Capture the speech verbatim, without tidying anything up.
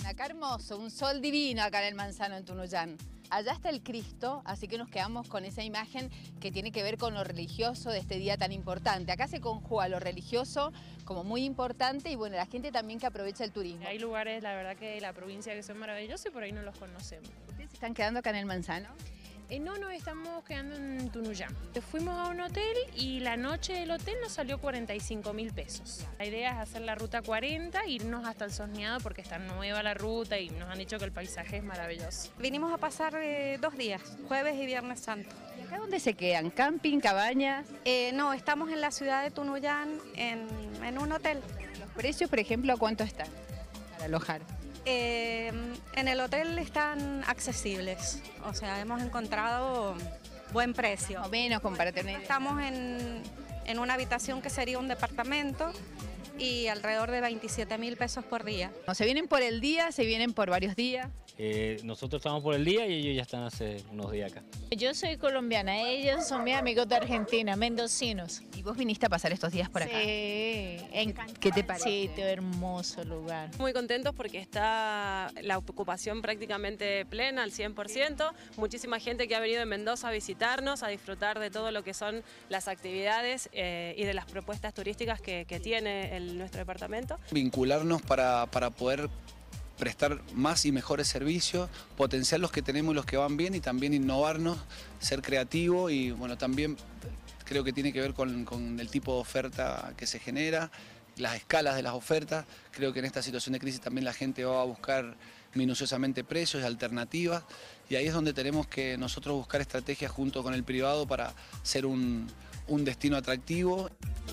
Acá hermoso, un sol divino acá en el Manzano, en Tunuyán. Allá está el Cristo, así que nos quedamos con esa imagen que tiene que ver con lo religioso de este día tan importante. Acá se conjuga lo religioso como muy importante y bueno, la gente también que aprovecha el turismo. Hay lugares, la verdad, que de la provincia que son maravillosos y por ahí no los conocemos. ¿Ustedes se están quedando acá en el Manzano? Eh, no, nos estamos quedando en Tunuyán. Fuimos a un hotel y la noche del hotel nos salió cuarenta y cinco mil pesos. La idea es hacer la ruta cuarenta, irnos hasta el Sosneado porque está nueva la ruta y nos han dicho que el paisaje es maravilloso. Vinimos a pasar eh, dos días, jueves y viernes santo. ¿Y acá dónde se quedan? ¿Camping, cabañas? Eh, no, estamos en la ciudad de Tunuyán en, en un hotel. ¿Los precios, por ejemplo, a cuánto están para alojar? Eh, en el hotel están accesibles, o sea, hemos encontrado buen precio. O menos, como para tener... Estamos en, en una habitación que sería un departamento y alrededor de veintisiete mil pesos por día. ¿Se vienen por el día? ¿Se vienen por varios días? Eh, nosotros estamos por el día y ellos ya están hace unos días acá. Yo soy colombiana, ellos son mis amigos de Argentina, mendocinos. ¿Y vos viniste a pasar estos días por acá? Sí, en ¿Qué te parece? sitio hermoso lugar. Muy contentos porque está la ocupación prácticamente plena al cien por ciento. Muchísima gente que ha venido de Mendoza a visitarnos, a disfrutar de todo lo que son las actividades eh, y de las propuestas turísticas que, que tiene el, nuestro departamento. Vincularnos para, para poder prestar más y mejores servicios, potenciar los que tenemos y los que van bien y también innovarnos, ser creativo y bueno, también creo que tiene que ver con, con el tipo de oferta que se genera, las escalas de las ofertas. Creo que en esta situación de crisis también la gente va a buscar minuciosamente precios y alternativas y ahí es donde tenemos que nosotros buscar estrategias junto con el privado para ser un, un destino atractivo.